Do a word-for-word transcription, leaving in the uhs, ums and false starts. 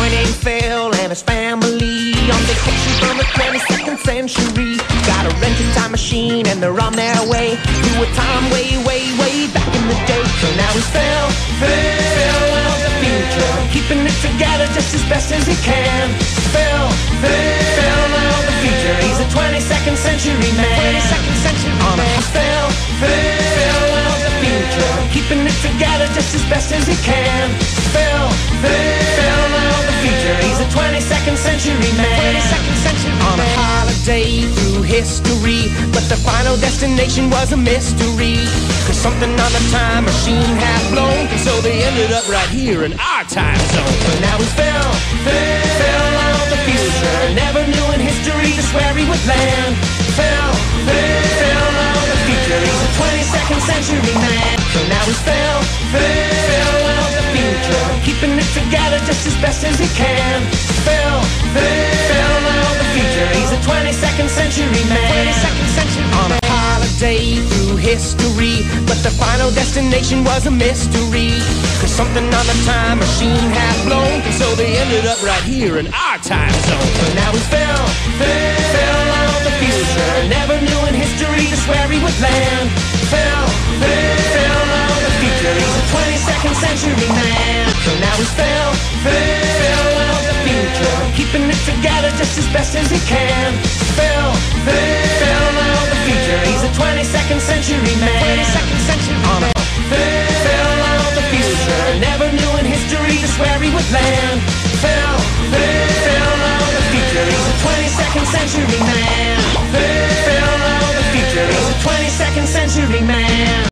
boy named Phil and his family on vacation from the twenty-second century. Got a rented time machine and they're on their way to a time way, way, way back in the day. So now he's Phil, Phil of the future, keeping it together just as best as he can. Phil, Phil of the future, he's a twenty-second century man. twenty-second century on a Phil, Phil of the future, keeping it together just as best as he can. Phil, Phil of the future, he's a twenty-second century man. twenty-second century on a holiday through history, but the final destination was a mystery. Cause something on the time machine had blown, so they ended up right here in our time zone. So now he's Phil, Phil of the future, never knew in history just where he would land. Phil, Phil of the future, he's a twenty-second century man. So now he's Phil, Phil of the future, keeping it together just as best as he can. Phil, Phil of the future, he's a twenty-second century man. twenty-second century on a holiday through history, but the final destination was a mystery. Cause something on the time machine had blown, so they ended up right here in our time zone. So now he's Phil, Phil of the future, never knew in history just where he would land. Phil, Phil of the future, he's a twenty-second century man. So now he's Phil, Phil of the future, keeping it together just as best as he can. Phil, Phil of the future, he's a twenty-second century man. twenty-second century on a Phil of the future, never knew in history just where he would land.